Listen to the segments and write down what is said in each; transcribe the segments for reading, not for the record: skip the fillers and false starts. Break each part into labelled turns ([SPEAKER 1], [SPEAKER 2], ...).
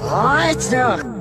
[SPEAKER 1] What?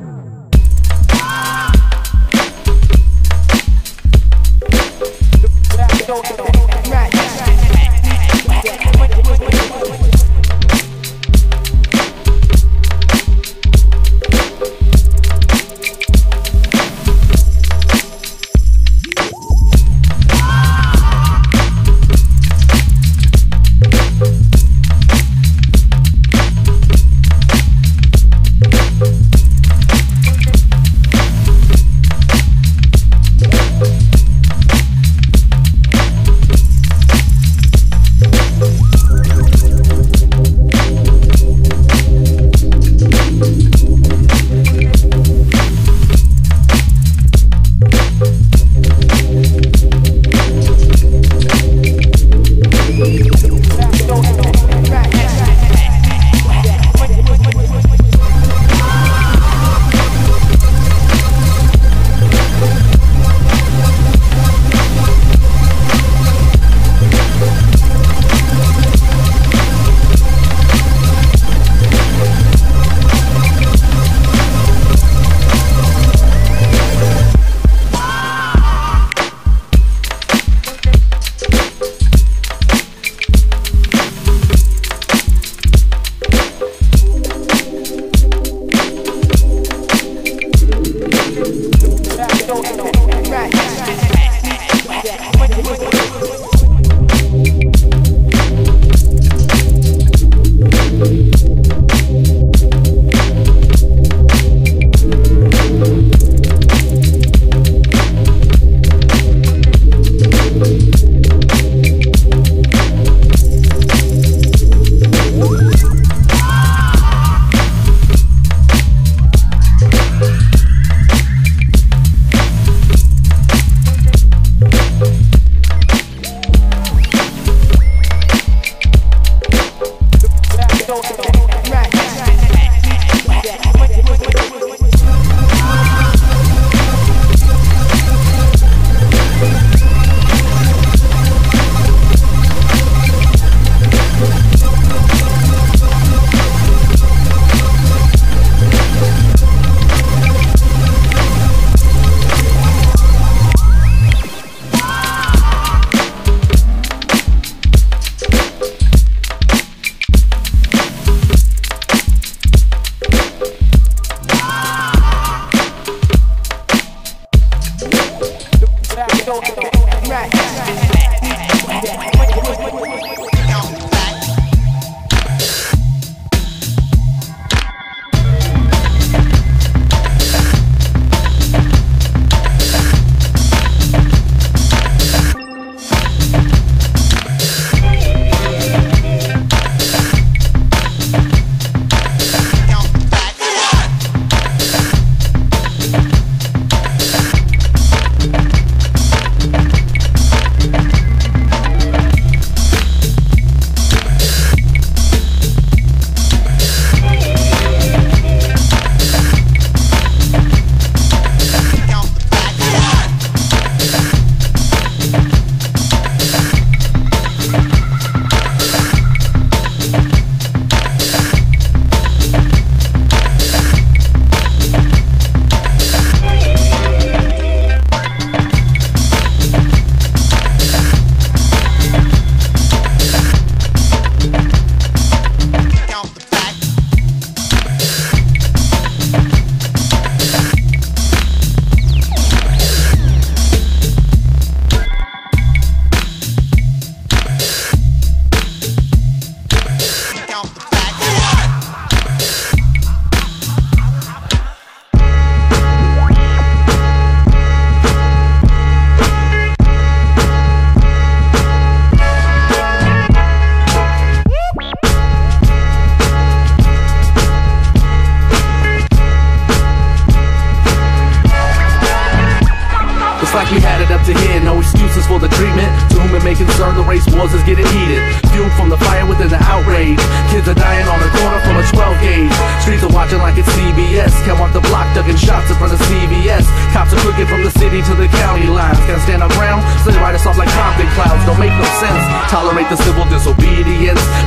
[SPEAKER 2] Like we had it up to here, no excuses for the treatment. To whom it may concern, the race wars is getting heated. Fueled from the fire within the outrage. Kids are dying on the corner from a 12 gauge. Streets are watching like it's CBS. Can't walk the block ducking shots in front of CVS. Cops are cooking from the city to the county lines. Can't stand our ground, so they write us off like Compton clouds. Don't make no sense. Tolerate the civil disobedience.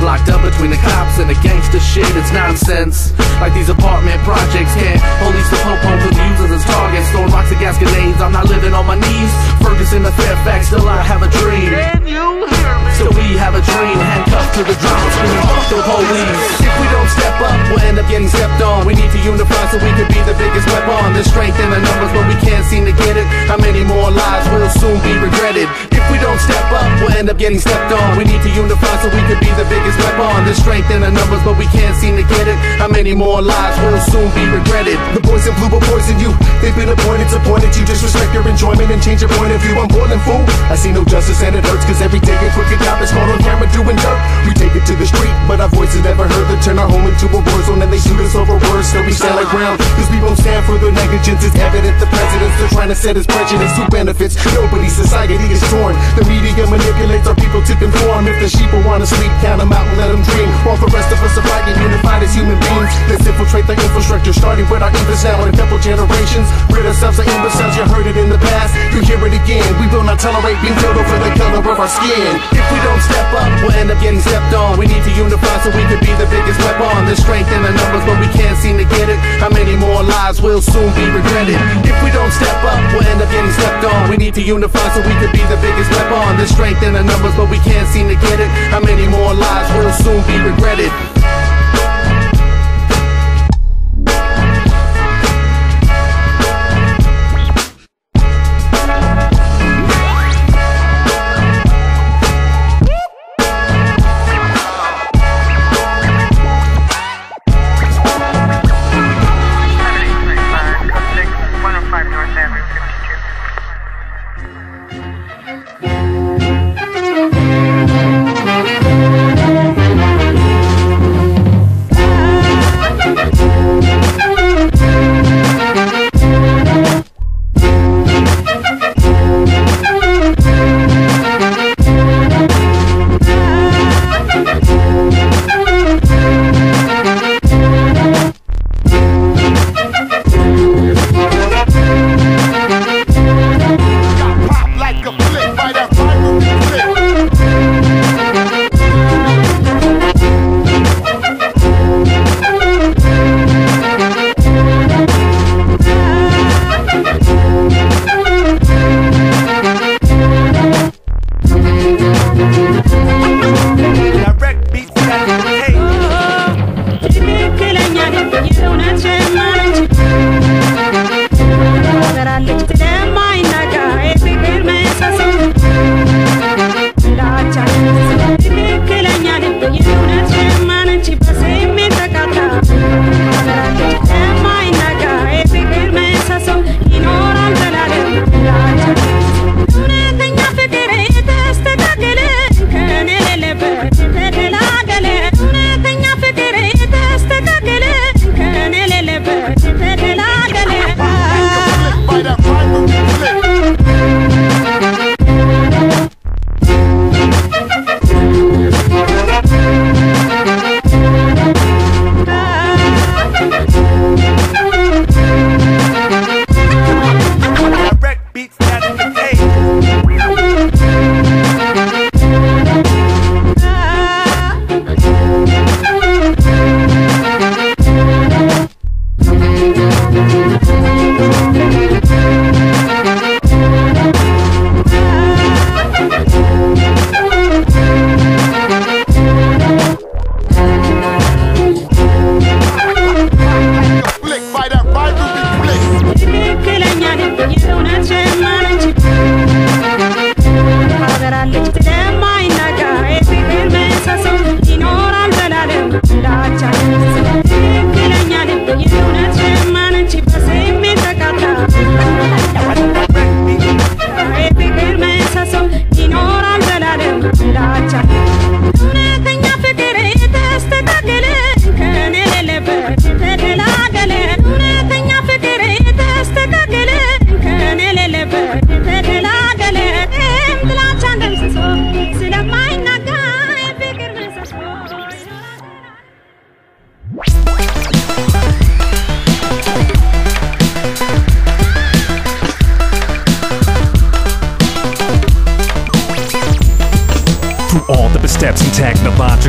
[SPEAKER 2] locked up between the cops and the gangster shit. It's nonsense. Like these apartment projects can't police the popo with users as targets. Throwing rocks and gas grenades. I'm not living on my knees. Ferguson to Fairfax, still I have a dream.
[SPEAKER 1] Can you hear me?
[SPEAKER 2] So we have a dream, handcuffed to the drama, screaming fuck the police. If we don't step up, we'll end up getting stepped on. We need to unify so we can be the biggest weapon. There's strength in the numbers, but we can't seem to get it. How many more lives will soon be regretted? If we don't step up, we'll end up getting stepped on. We need to unify so we can be the biggest weapon. There's strength in the numbers, but we can't seem to get it. How many more lives will soon be regretted?
[SPEAKER 3] The boys in blue will poison you. They've been appointed to point at you. Disrespect your enjoyment and change your point of view. I'm boiling fool. I see no justice and it hurts, cause every day a crooked cop is caught on camera doing dirt. We take it to the street, but our voices never heard. They turn our home into a war zone and they shoot us over words. Still we stand like ground, cause we won't stand for their negligence. It's evident the president's still trying to set his prejudice to benefits. Nobody's society is torn. The media manipulates our people to conform. If the sheep will wanna sleep, count them out and let them dream. While the rest of us are fighting unified as human beings. Let's infiltrate the infrastructure, starting with our infants now in a couple generations. Rid ourselves of imbeciles, you heard it in the past, you hear it again. We will not tolerate being killed over the color of our skin.
[SPEAKER 2] If we don't step up, we'll end up getting stepped on. We need to unify so we can be the biggest weapon. There's strength in the numbers, but we can't seem to get it. How many more lives will soon be regretted? If we don't step up, we'll end up getting stepped on. We need to unify so we can be the biggest weapon. There's strength in the numbers, but we can't seem to get it. How many more lives will soon be regretted?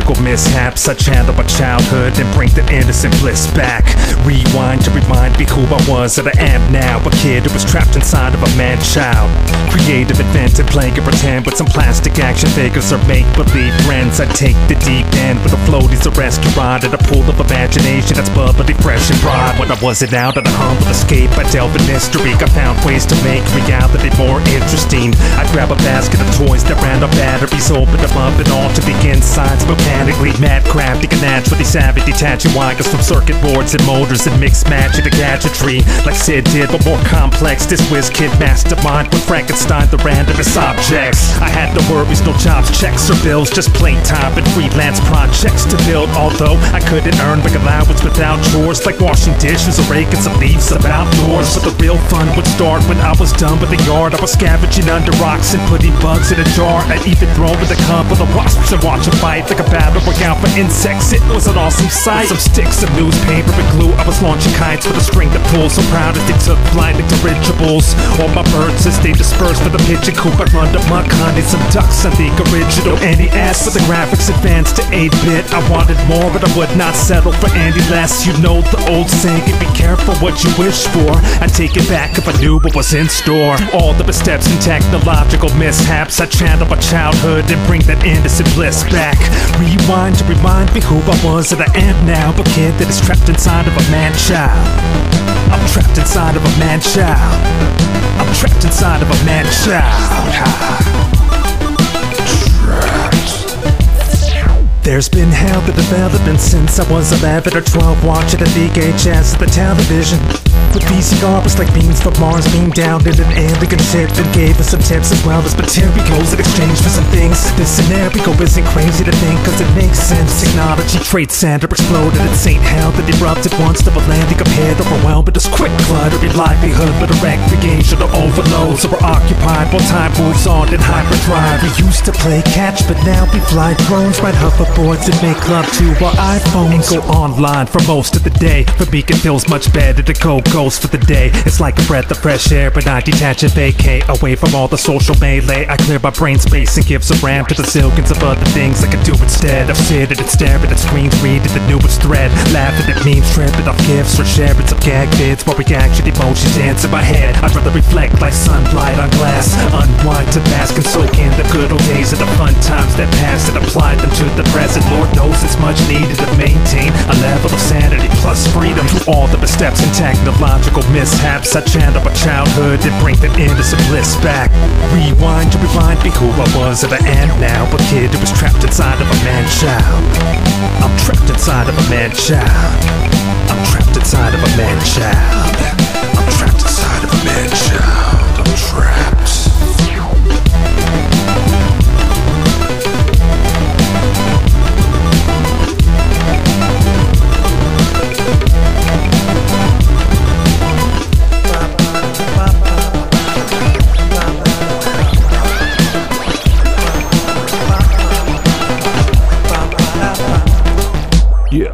[SPEAKER 1] technological mishaps. I channel my childhood and bring that innocent bliss back. Rewind to remind me who I was and I am now. A kid who was trapped inside of a man-child. Creative, inventive, playing and pretend with some plastic action figures or make-believe friends. I take the deep end with a floaties, a restaurant, and a pool of imagination that's bubbly, fresh and broad. When I wasn't out on a humble escape, I delve in mystery. I found ways to make reality more interesting. I'd grab a basket of toys that ran on batteries, open them up and all to begin science mechanically. Mad crafty and naturally savvy, detaching wires from circuit boards and motors and mix matching the gadgetry like Sid did, but more complex. This whiz kid mastermind with Frankenstein, the randomest objects. I had no worries, no jobs, checks or bills, just playtime and freelance projects to build. Although I couldn't earn big allowance without chores like washing dishes or raking some leaves of outdoors. But the real fun would start when I was done with the yard. I was scavenging under rocks and putting bugs in a jar. I'd even throw in the cup of the wasps and watch a fight like a battle royale for insects. It was an awesome sight. With some sticks, some newspaper and glue, I was launching kites with a string to pull. So proud as they took flight like dirigibles. All my birds as they dispersed for the pigeon coop. I run to muck hunting some ducks on the original NES. With the graphics advanced to 8-bit, I wanted more, but I would not settle for any less. You know the old saying, be careful what you wish for. I'd take it back if I knew what was in store. All the missteps and technological mishaps, I channel my childhood and bring that innocent bliss back. Rewind to remind me who I was and I am now. A kid that is trapped inside of a man-child. I'm trapped inside of a man-child. I'm trapped inside of a man-child. There's been hell to development since I was 11 or 12, watching a VHS of the television. With VCR was like beams from Mars beamed down in an alien ship and gave us some tips as well as materials in exchange for some things. This scenario isn't crazy to think, cause it makes sense. Technology Trade Center exploded at St. Hell that erupted once the landing appeared overwhelmed with this quick cluttering livelihood, but a recreation of overload. So we're occupied while time moves on in hyperdrive. We used to play catch, but now we fly drones, ride hoverboards and make love to our iPhones. Go online for most of the day. For me it feels much better to go for the day. It's like a breath of fresh air, but I detach and vacate away from all the social melee. I clear my brain space and give some RAM to the zillions of other things I can do instead of sitting and staring at screens, reading the newest thread, laughing at memes, tripping off gifs or sharing some gag vids while reaction emotions dance in my head. I'd rather reflect like sunlight on glass, unwind to bask and soak in the good old days of the fun times that passed and apply them to the present. Lord knows it's much needed to maintain a level of sanity plus freedom through all the missteps and technological mishaps. I channel my childhood and bring that innocent bliss back. Rewind to remind me who I was and I am now. A kid who was trapped inside of a man-child. I'm trapped inside of a man-child. I'm trapped inside of a man-child. I'm trapped inside of a man-child. I'm trapped.
[SPEAKER 2] Yeah.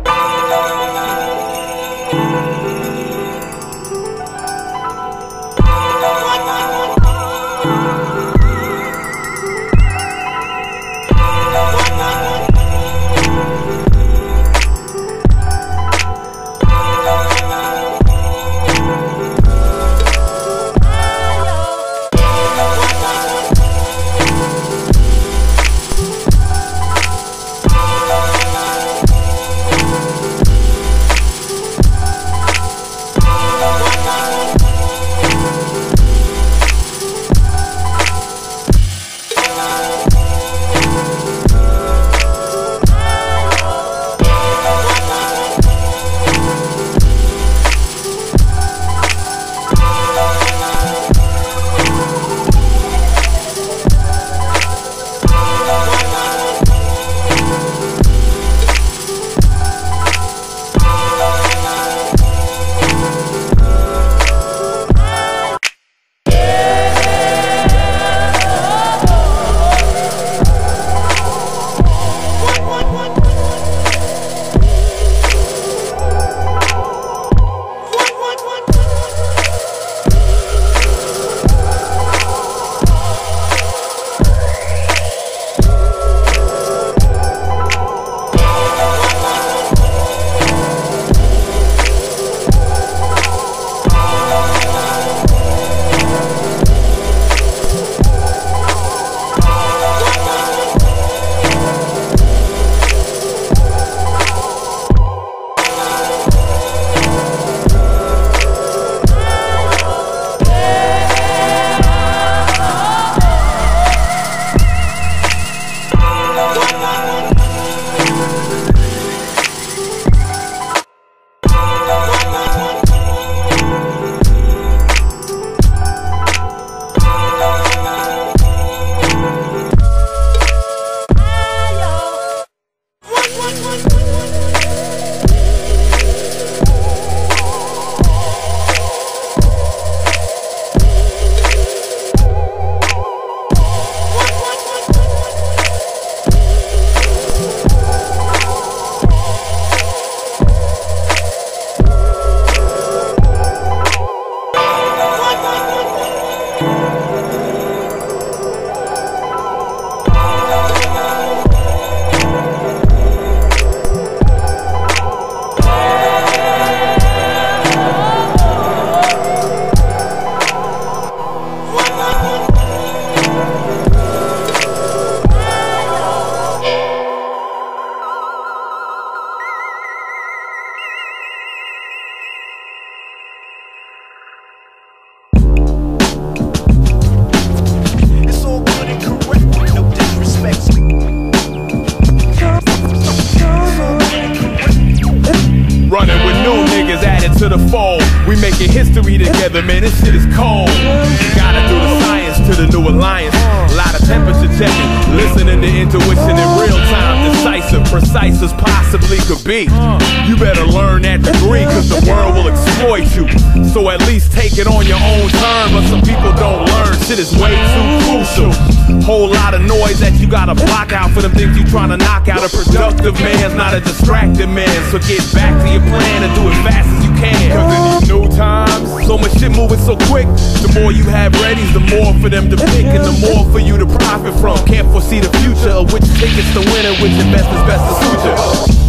[SPEAKER 4] to the fold. We making history together, man, this shit is cold. Gotta do the science to the new alliance. A lot of temperature checking, listening to intuition in real time. Decisive, precise as possibly could be. You better learn that degree, cause the world will exploit you. So at least take it on your own terms. But some people don't learn, shit is way too crucial. Whole lot of noise that you gotta block out for them things you trying to knock out. A productive man's not a distracted man. So get back to your plan and do it fast as you can. Cause in these new times, so much shit moving so quick. The more you have readies, the more for them to pick, and the more for you to profit from. Can't foresee the future of which tickets to win and which investors best to suit you.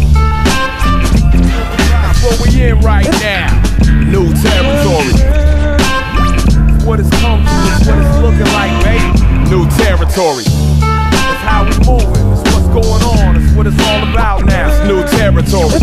[SPEAKER 4] That's what we in right now. New territory. It's what it's come to, it's what it's looking like, baby. New territory. That's how we moving. It's what's going on. It's what it's all about now. It's new territory.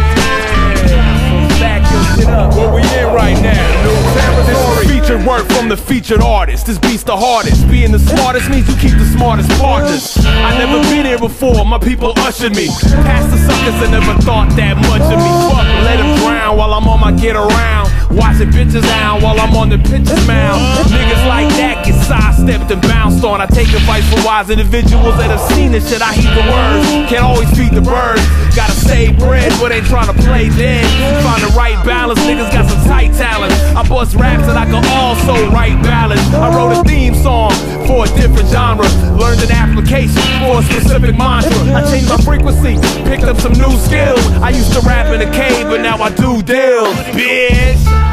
[SPEAKER 4] Back your shit up. What we in right now? New territory. This is featured work from the featured artist. This beat's the hardest. Being the smartest means you keep the smartest partners. I never been here before. My people ushered me past the suckers that never thought that much of me. Fuck, let them drown while I'm on my get around. Watching bitches down while I'm on the pitcher's mound. Niggas like that get sidestepped and bounced on. I take advice from wise individuals that have seen this shit. I heed the words. Can't always feed the birds. Gotta save bread, but ain't trying to play dead. Find the right balance. Niggas got some tight talent. I bust raps and I can also write ballads. I wrote a theme song for a different genre. Learned an application for a specific mantra. I changed my frequency, picked up some new skills. I used to rap in a cave, but now I do deals, bitch.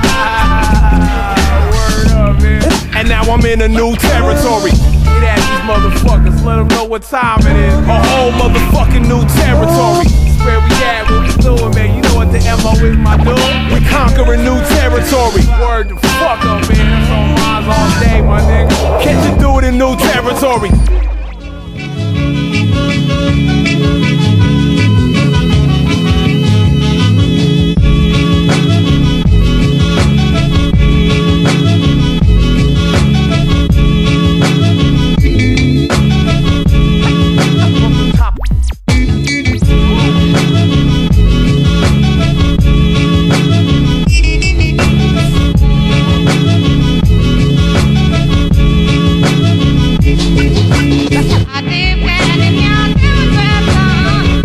[SPEAKER 4] Word up, man. And now I'm in a new territory. Get at these motherfuckers, let them know what time it is. A whole motherfucking new territory. It's where we at, what we doing, man. You know what the MO is, my dude. We conquering new territory. Word the fuck up, man. That's on minds all day, my nigga. Can't you do it in new territory?
[SPEAKER 5] I live in your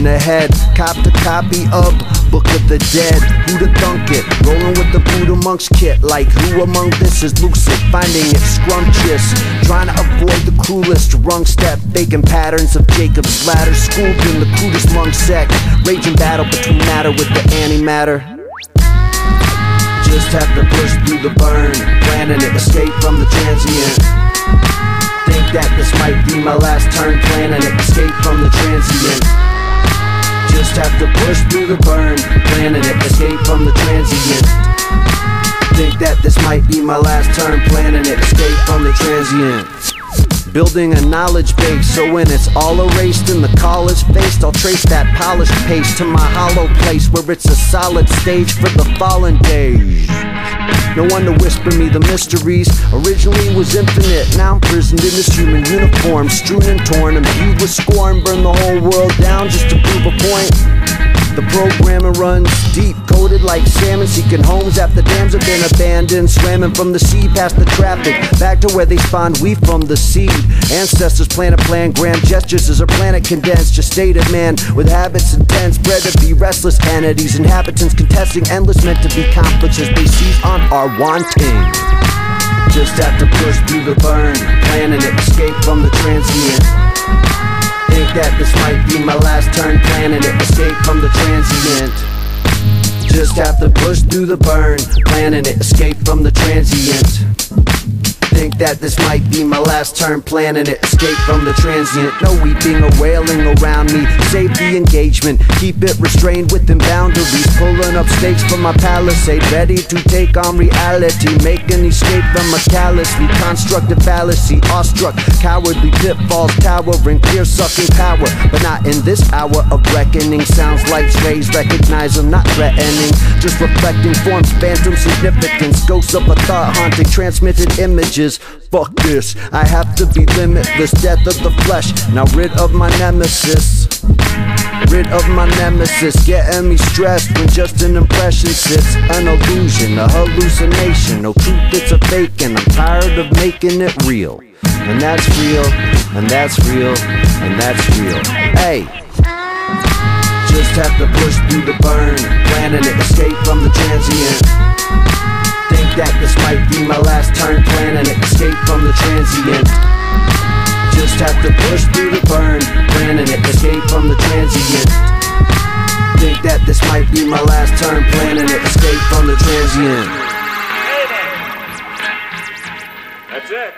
[SPEAKER 5] ahead. Copped a copy of Book of the Dead. Who'da thunk it? Rolling with the Buddha Monk's kit. Like who among this is lucid? Finding it scrumptious. Trying to avoid the cruelest wrong step. Faking patterns of Jacob's ladder. Schooled in the crudest monk sect. Raging battle between matter with the antimatter. Just have to push through the burn. Planning it, escape from the transient. Think that this might be my last turn. Planning it, escape from the transient. Just have to push through the burn. Planning it, escape from the transient. Think that this might be my last turn. Planning it, escape from the transient. Building a knowledge base, so when it's all erased and the call is faced, I'll trace that polished pace to my hollow place where it's a solid stage for the fallen days. No one to whisper me the mysteries. Originally was infinite, now I'm imprisoned in this human uniform, strewn and torn and viewed with scorn. Burn the whole world down just to prove a point. The programming runs deep, coded like salmon, seeking homes after dams have been abandoned. Swimming from the sea past the traffic, back to where they spawned, we from the seed. Ancestors plan a plan, grand gestures as our planet condensed. Just stated man with habits intense, bred to be restless entities. Inhabitants contesting endless, meant to be conflicts as they seize on our wanting. Just have to push through the burn, planning it, escape from the transient. Think that this might be my last turn. Planning it, escape from the transient. Just have to push through the burn. Planning it, escape from the transient. Think that this might be my last turn. Planning it, escape from the transient. No weeping or wailing around me. Save the engagement, keep it restrained within boundaries. Pulling up stakes from my palisade, ready to take on reality. Make an escape from a callously constructed fallacy. Awestruck, cowardly pitfalls, towering, clear sucking power. But not in this hour of reckoning. Sounds like rays, recognize them, not threatening. Just reflecting forms, phantom significance. Ghosts of a thought haunting, transmitted images. Fuck this, I have to be limitless. Death of the flesh, now rid of my nemesis. Rid of my nemesis, getting me stressed when just an impression sits. An illusion, a hallucination. No truth, it's a fake, and I'm tired of making it real. And that's real, and that's real, and that's real. Hey, just have to push through the burn. Planning it, escape from the transient. Think that this might be my last turn. Planning it, escape from the transient. Just have to push through the burn. Planning it, escape from the transient. Think that this might be my last turn. Planning it, escape from the transient.
[SPEAKER 4] That's it.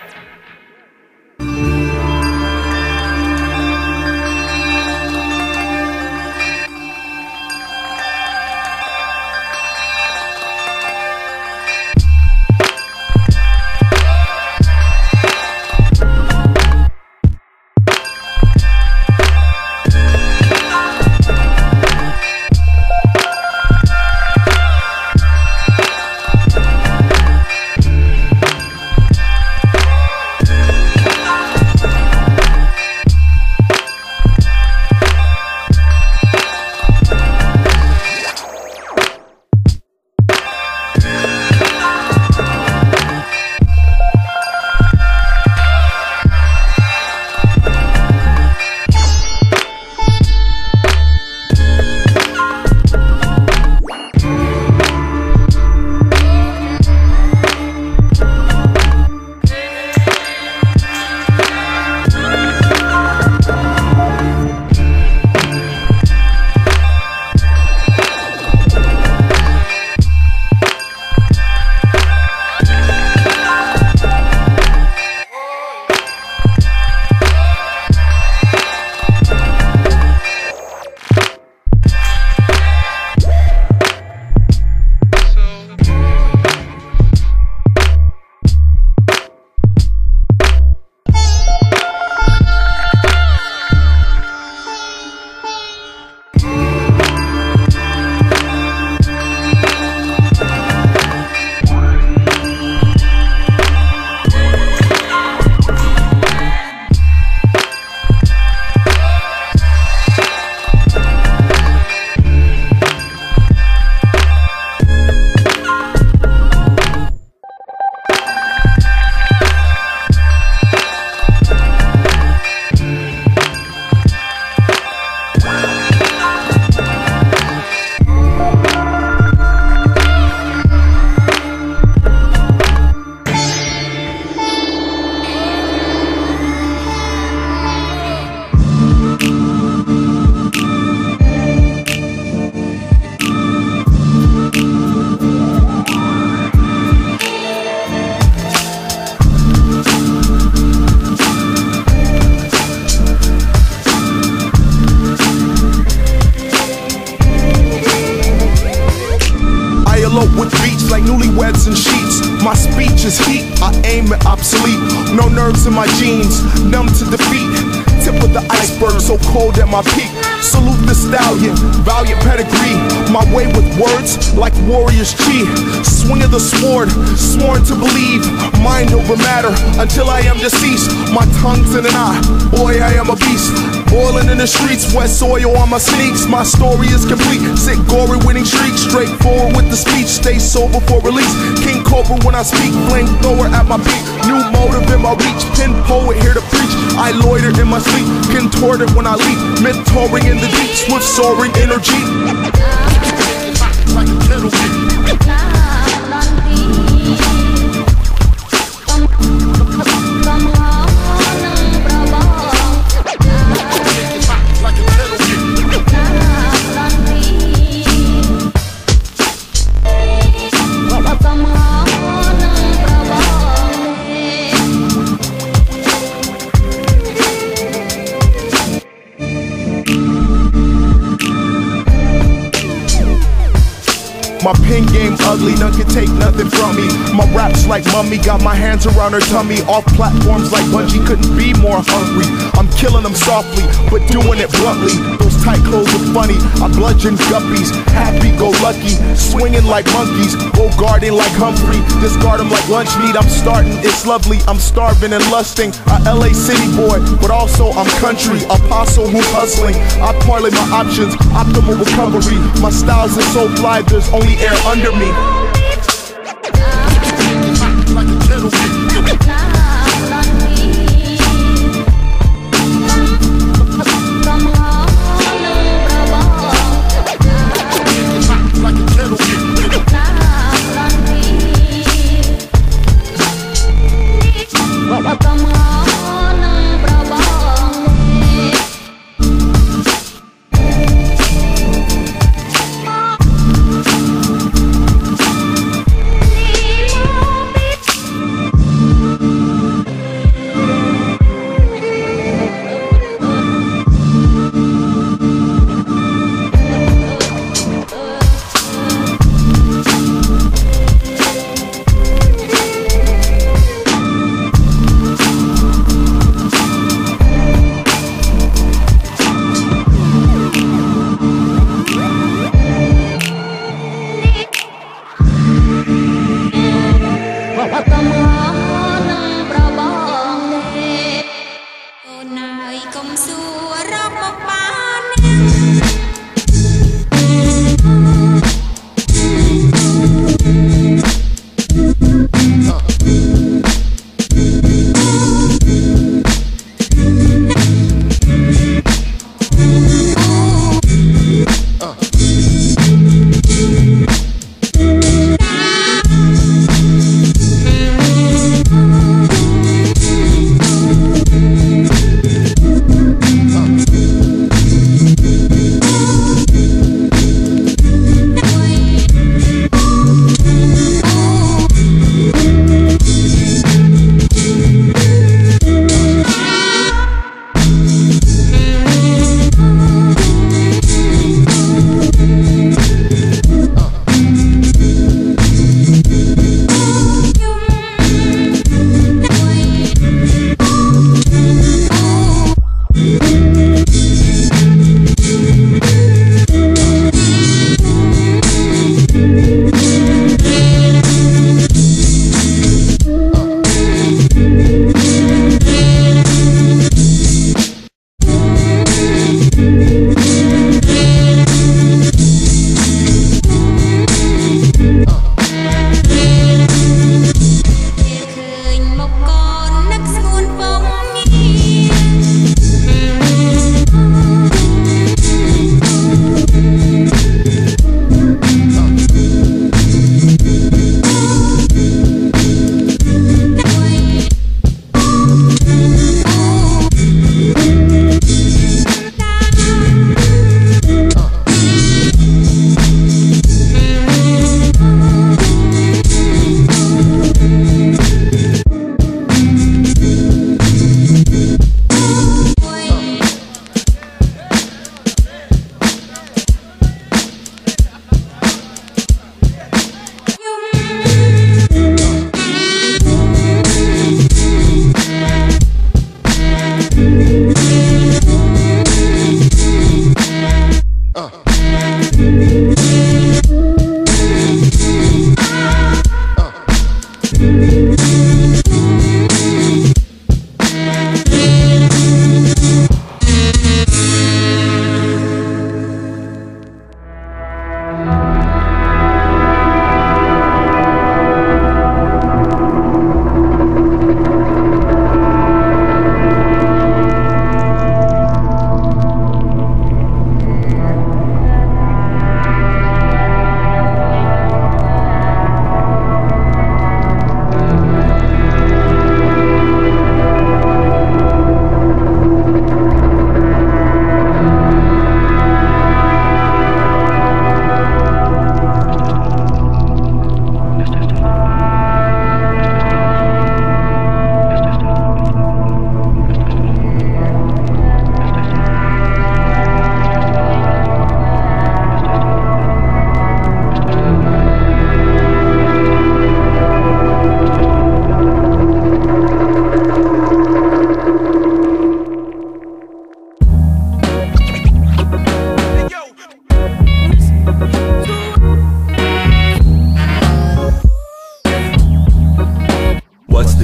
[SPEAKER 3] Nature's heat, I aim at obsolete. No nerves in my jeans, numb to defeat. Tip of the iceberg, so cold at my peak. Salute the stallion, valiant pedigree. My way with words, like warriors chi. Swing of the sword, sworn to believe. Mind over matter, until I am deceased. My tongue's in an eye, boy I am a beast. Boiling in the streets, wet soil on my sneaks. My story is complete, sick, gory, winning streak. Straightforward with the speech, stay sober for release. King Cobra when I speak, flamethrower at my peak. New motive in my reach, pin poet here to preach. I loiter in my sleep, contorted when I leap. Myth touring in the deep, swift soaring energy. Like a kettle My pen game ugly, none can take nothing from me. My rap's like Mummy, got my hands around her tummy. Off platforms like Bungie, couldn't be more hungry. I'm killing them softly, but doing it bluntly. Those tight clothes are funny, I bludgeon guppies. Happy go lucky, swinging like monkeys. Go guarding like Humphrey, discard them like lunch meat. I'm starting, it's lovely, I'm starving and lusting. A LA city boy, but also I'm country. Apostle who's hustling, I parlay my options. Optimal recovery, my styles are so fly, there's only air under me. Like a kettle.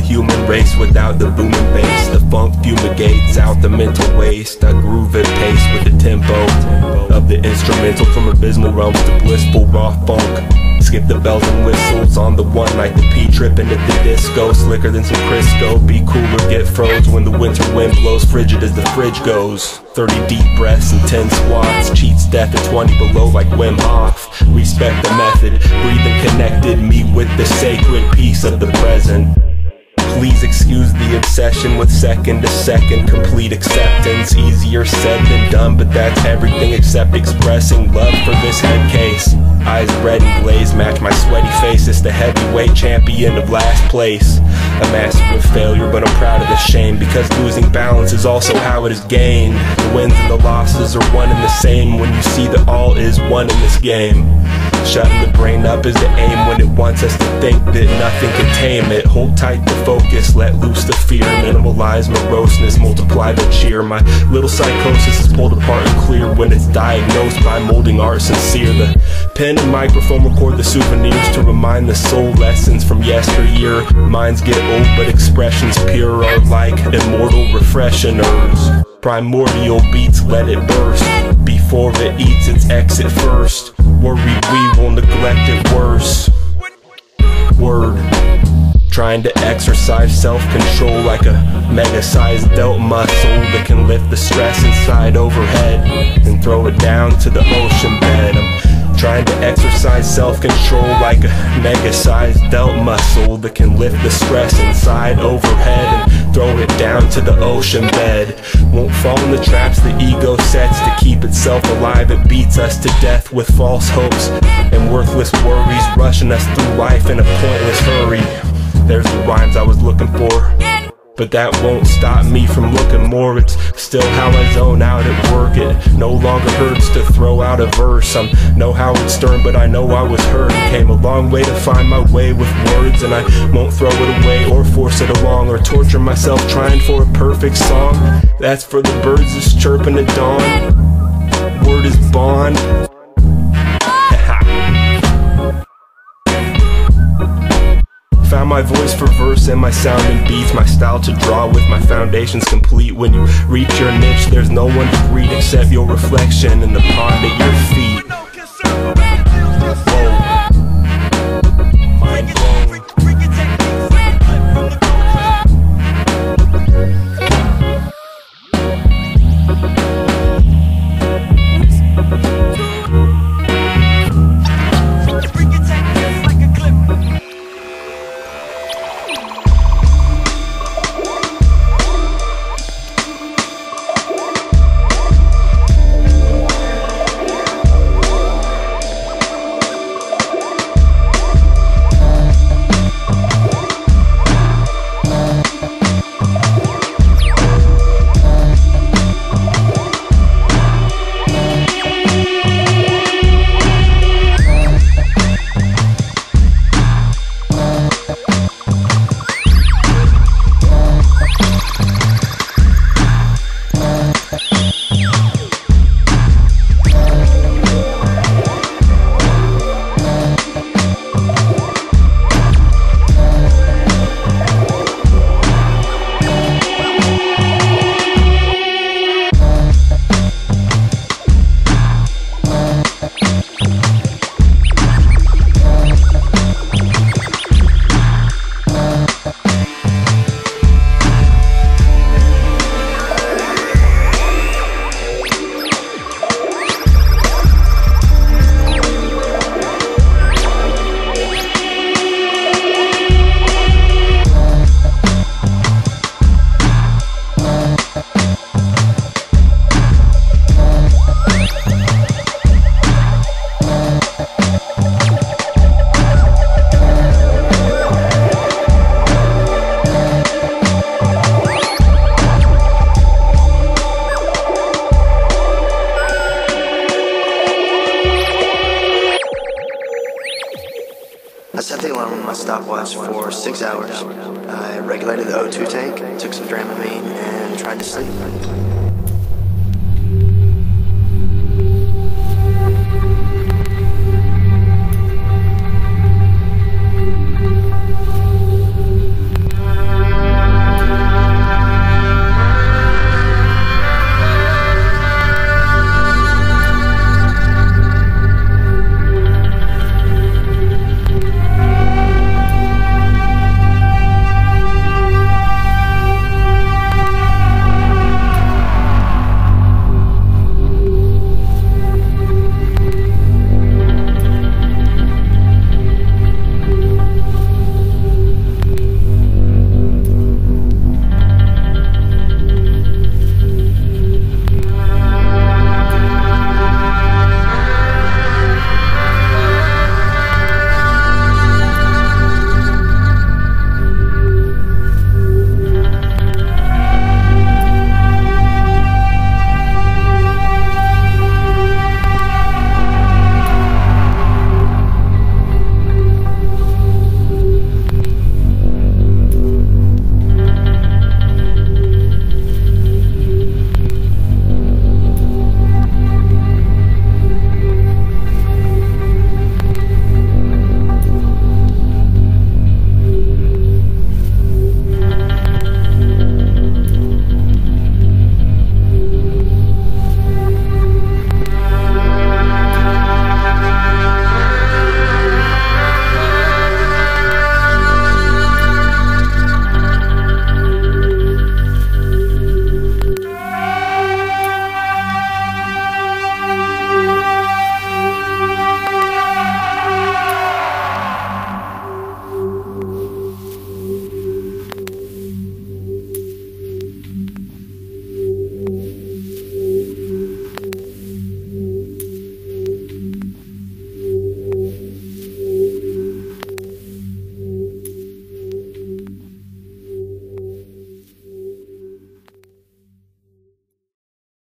[SPEAKER 6] human race without the booming bass. The funk fumigates out the mental waste. I groove at pace with the tempo of the instrumental, from abysmal realms to blissful raw funk. Skip the bells and whistles on the one night, the P tripping at the disco, slicker than some Crisco. Be cool or get froze when the winter wind blows, frigid as the fridge goes. 30 deep breaths and 10 squats, cheats death at 20 below like Wim Hof. Respect the method, breathing connected me with the sacred peace of the present. Please excuse the obsession with second to second complete acceptance. Easier said than done, but that's everything except expressing love for this head case. Eyes red and glazed match my sweaty face. It's the heavyweight champion of last place. A massive failure, but I'm proud of the shame, because losing balance is also how it is gained. The wins and the losses are one and the same when you see that all is one in this game. Shutting the brain up is the aim when it wants us to think that nothing can tame it. Hold tight the focus, let loose the fear, minimalize moroseness, multiply the cheer. My little psychosis is pulled apart and clear when it's diagnosed by molding art sincere. The pen and microphone record the souvenirs to remind the soul lessons from yesteryear. Minds get old but expressions pure are like immortal refresheners. Primordial beats let it burst before it eats its exit first. Worry we will neglect it worse. Word. Trying to exercise self-control like a mega-sized delt muscle that can lift the stress inside overhead and throw it down to the ocean bed. I'm trying to exercise self-control like a mega-sized delt muscle that can lift the stress inside overhead and throw it down to the ocean bed. Won't fall in the traps the ego sets to keep itself alive. It beats us to death with false hopes and worthless worries, rushing us through life in a pointless hurry. There's the rhymes I was looking for, but that won't stop me from looking more. It's still how I zone out at work. It no longer hurts to throw out a verse. I'm no Howard Stern, but I know I was hurt. Came a long way to find my way with words, and I won't throw it away or force it along or torture myself trying for a perfect song. That's for the birds that's chirping at dawn. Word is bond. Found my voice for verse and my sound and beats, my style to draw with my foundations complete. When you reach your niche, there's no one to greet except your reflection in the pond at your feet. Whoa. Mind blown.
[SPEAKER 7] I set the alarm on my stopwatch for 6 hours. I regulated the O2 tank, took some Dramamine, and tried to sleep.